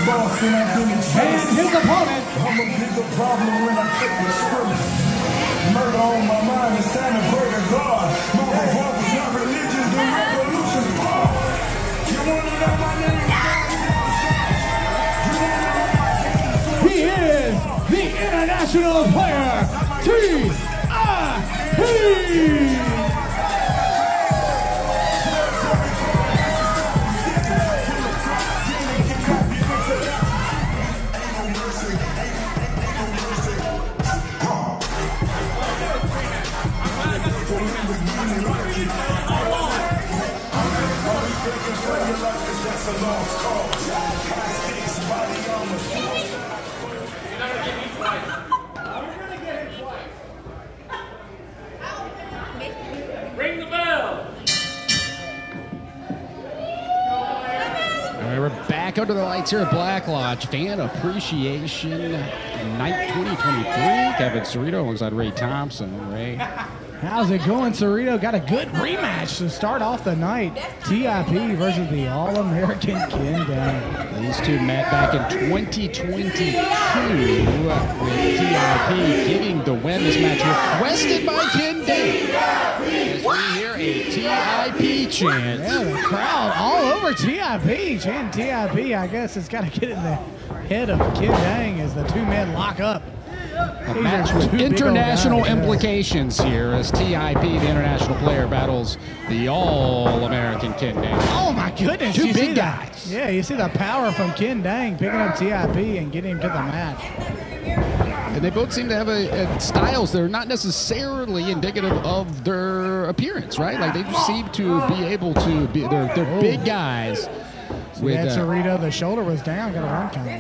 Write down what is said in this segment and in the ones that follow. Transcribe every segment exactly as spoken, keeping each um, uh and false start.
And his opponent. I'm a bigger problem when I take the script. Murder on my mind, it's time to pray to God. My revolver's not religion, the revolution. You wanna know my name? He is the international player, T I P Ring the bell. All right, we're back under the lights here at Black Lodge. Fan Appreciation Night twenty twenty-three. Kevin Cerrito alongside Ray Thompson. Ray. How's it going, Cerrito? Got a good rematch to start off the night. T I P versus the All-American Ken Dang. These two met back in twenty twenty-two with T I P getting the win. This match requested by Ken Dang. As we hear a T I P chant. Yeah, the crowd all over T I P. Chanting T I P, I guess it's got to get in the head of Ken Dang as the two men lock up. A match with international implications here as T I P, the international player, battles the All-American Ken Dang. Oh my goodness! Two you big see guys. The, yeah, you see the power from Ken Dang picking up T I P and getting him to the match. And they both seem to have a, a styles that are not necessarily indicative of their appearance, right? Like they just seem to be able to be. They're, they're oh. big guys. With yeah, Cerrito, uh, the shoulder was down, got a one count.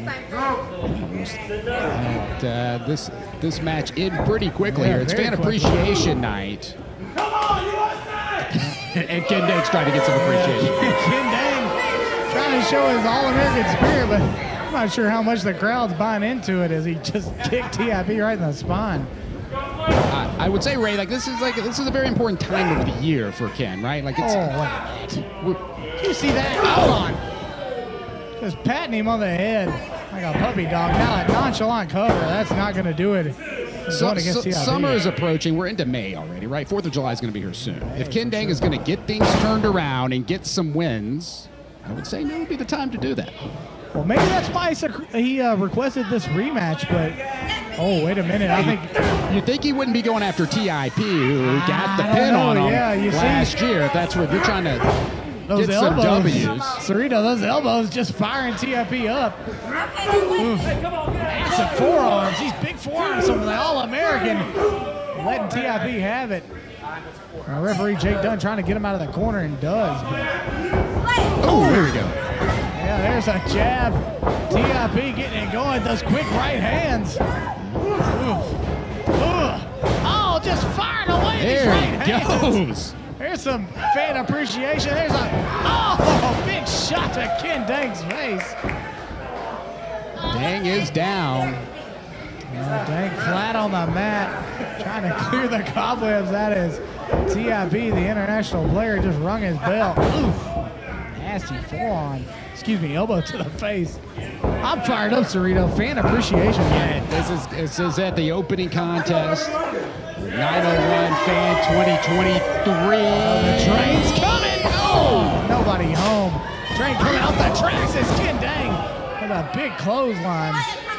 And uh, this this match in pretty quickly yeah, here. It's Fan quickly. Appreciation Night. Come on, U S A! And Ken Dang's trying to get some appreciation. Ken Dang trying to show his All-American spirit, but I'm not sure how much the crowd's buying into it as he just kicked T I P right in the spine. I, I would say, Ray, like this is like this is a very important time of the year for Ken, right? Like it's. Oh, you see that? Hold on. Just patting him on the head like a puppy dog. Now a nonchalant cover, that's not going to do it. So, so, summer is approaching. We're into May already, right? Fourth of July is going to be here soon. May, if Ken Dang sure. is going to get things turned around and get some wins, I would say now would be the time to do that. Well, maybe that's why he uh, requested this rematch, but oh, wait a minute. I think you'd think he wouldn't be going after T I P, who got the pin know. on him yeah, you last see? year. If that's what you're trying to those get elbows, some W's. Cerrito, those elbows just firing T I P up. Oof. Massive forearms. These big forearms from the All-American letting T I P have it. Our referee Jake Dunn trying to get him out of the corner and does. Oh, here we go. Yeah, there's a jab. T I P getting it going. Those quick right hands. Oof. Ooh. Oh, just firing away there these right he hands. goes. There's some fan appreciation. There's a oh, big shot to Ken Dang's face. Dang is down. Yeah, Dang flat on the mat, trying to clear the cobwebs. That is T I P, the international player, just rung his bell. Oof. Nasty forearm. Excuse me, elbow to the face. I'm fired up, Cerrito. Fan appreciation. Yeah, this is this is at the opening contest. nine oh one Fan twenty twenty-three. Oh, the train's coming. Oh, nobody home. Train coming out the tracks is Ken Dang with a big clothesline.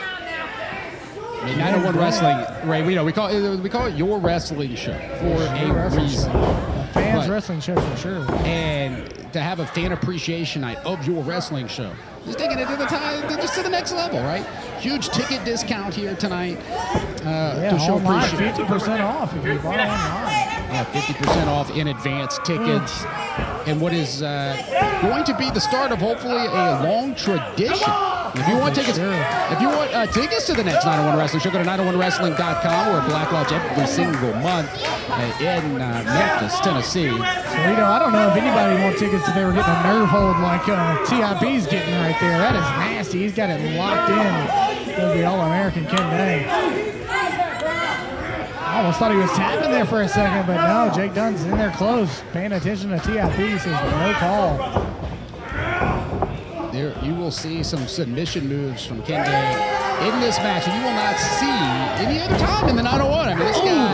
I mean, nine oh one Wrestling, Ray, we know we call it we call it your wrestling show for a reason. A fans but, wrestling show for sure. And to have a fan appreciation night of your wrestling show, just taking it to the time, just to the next level, right? Huge ticket discount here tonight. Uh, yeah, to show online, appreciation. fifty percent off if you buy online. Yeah, fifty percent off in advance tickets. And what is uh, going to be the start of hopefully a long tradition. If you want tickets, sure. if you want uh, tickets to the next nine oh one Wrestling show, go to nine oh one wrestling dot com. We're at Black Lodge every single month uh, in uh, Memphis, Tennessee. Cerrito, I don't know if anybody wants tickets if they were getting a nerve hold like uh, T I P's getting right there. That is nasty. He's got it locked in. Does the All-American Ken Dang. I almost thought he was tapping there for a second, but no, Jake Dunn's in there close, paying attention to T I P. He says no call. There, you will see some submission moves from Ken Day in this match, and you will not see any other time in the nine oh one. I mean, this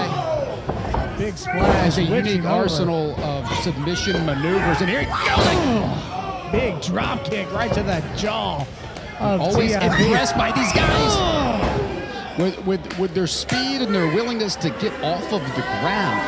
guy big splash. has a whipping unique over. arsenal of submission maneuvers, and here he goes. Big drop kick right to the jaw of Always T I P. impressed by these guys with, with, with their speed and their willingness to get off of the ground.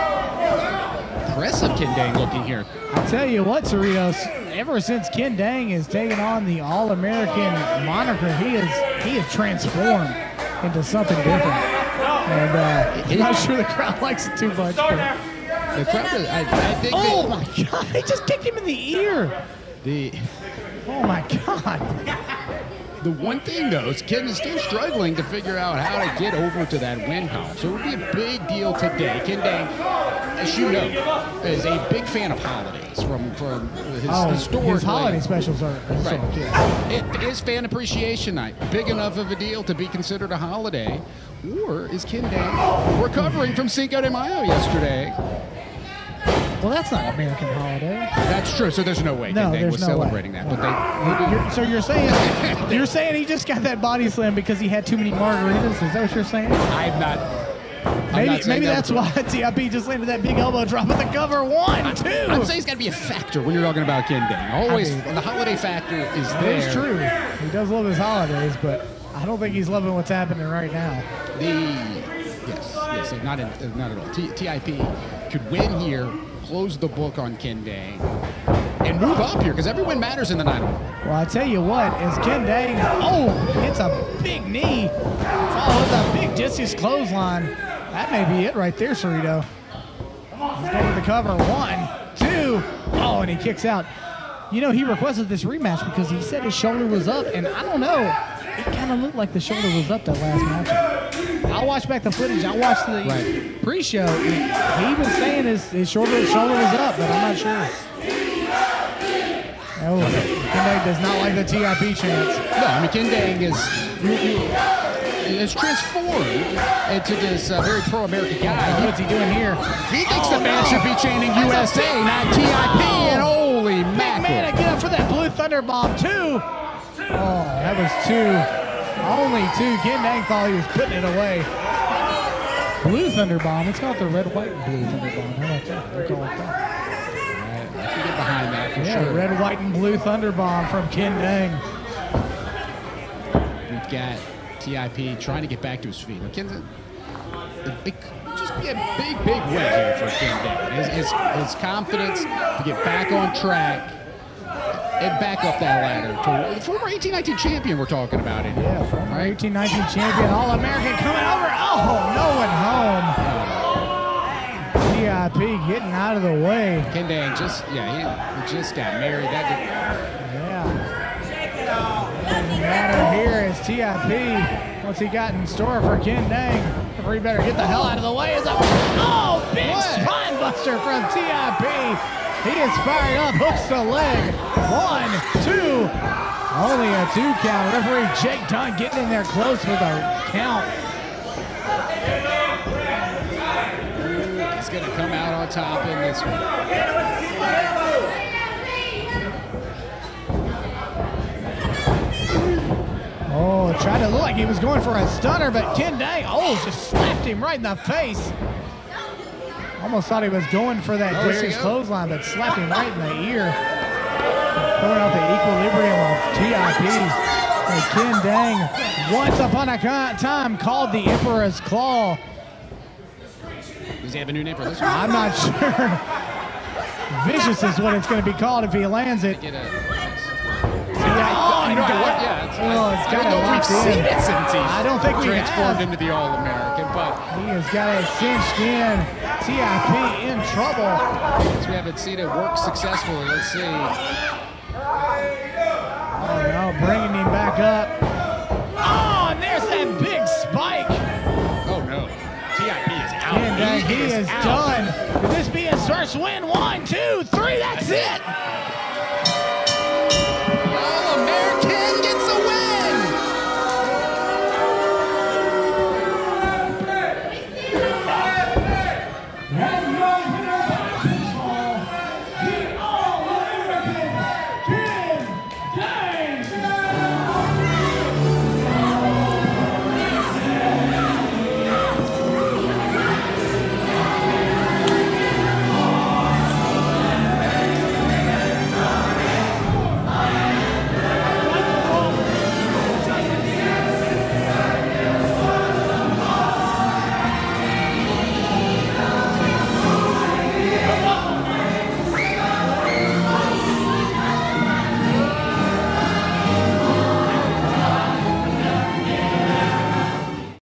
Impressive Ken Dang looking here. I tell you what, Cerritos, ever since Ken Dang has taken on the All-American moniker, he is he is transformed into something different. And uh, I'm not sure the crowd likes it too much. But the crowd, I, I think oh they, my God! He just kicked him in the ear. The oh my God! The one thing though is Ken is still struggling to figure out how to get over to that win column. So it would be a big deal today. Ken Dang, as you know, is a big fan of holidays from from his oh, historically. His holiday specials are, are so right. good. It is Fan Appreciation Night. Big enough of a deal to be considered a holiday, or is Ken Dang recovering from Cinco de Mayo yesterday? Well, that's not an American holiday. That's true. So there's no way No, Ken Dang there's was no celebrating way. that. But they, You're, so you're saying you're saying he just got that body slam because he had too many margaritas? Is that what you're saying? I'm not. I'm Maybe not saying maybe that that's why T I P just landed that big elbow drop at the cover. One, two. I'm saying it's got to be a factor when you're talking about Ken Dang. Always, I mean, the holiday factor is It there. is true. He does love his holidays, but I don't think he's loving what's happening right now. The yes, yes, not in, not at all. T, TIP could win here, close the book on Ken Dang, and move up here because every win matters in the nine oh one. Well, I tell you what, as Ken Dang, oh, hits a big knee, followed with a big discus clothesline. That may be it right there, Cerrito. He's going to the cover. One, two. Oh, and he kicks out. You know, he requested this rematch because he said his shoulder was up, and I don't know. It kind of looked like the shoulder was up that last match. I'll watch back the footage. I'll watch the Right. pre-show. He was saying his, his shoulder, shoulder was up, but I'm not sure. Oh, Ken Dang does not like the T I P chance. No, I mean Ken Dang is you, you, is transformed into this uh, very pro-American guy. What's he doing here? He thinks the fans should be chanting U S A, not T I P. And holy Man, mackerel! get up for that blue thunder bomb, two. Oh, that was two. Only two. Ken Dang thought he was putting it away. Blue thunder bomb. It's called the red, white, and blue thunder bomb. How about that? We call it that. I can get behind that for Yeah, sure. red, white, and blue thunder bomb from Ken Dang. We've got T I P trying to get back to his feet. Now, Ken's, it could just be a big, big win here for Ken Dang. His, his, his confidence to get back on track and back up that ladder. To the former eighteen nineteen champion we're talking about it. Yeah, former eighteen nineteen champion, All-American coming over. Oh, no one home. T I P getting out of the way. Ken Dang just, yeah, he, he just got married. That did, Yeah. Doesn't matter here is T I P. What's he got in store for Ken Dang? Referee better get the hell out of the way. Is a oh, big What? spine buster from T I P. He is fired up, hooks the leg. One, two. Only a two count. Referee Jake Dunn getting in there close for the count. he's going to come out on top in this one. Oh, tried to look like he was going for a stunner, but Ken Dang, oh, just slapped him right in the face. Almost thought he was going for that Oh, here discus you go. clothesline, but slapped him right in the ear. Throwing out the equilibrium of T I P. And Ken Dang, once upon a co- time, called the Emperor's Claw. Does he have a new name for this one? I'm not sure. Vicious is what it's going to be called if he lands it. Get a, Oh, you know, got what? it. Yeah, it's, Oh, it's I got don't know it if we've locked seen in. it since he's I don't think we transformed have. into the All-American, but He has got it cinched in. T I P in trouble. since we haven't seen it work successfully, let's see. Oh no, bringing him back up. Oh, and there's that big spike. Oh no, T I P is out. Ken Dang, he is out. done. Could this be his first win? One, two, three, that's it.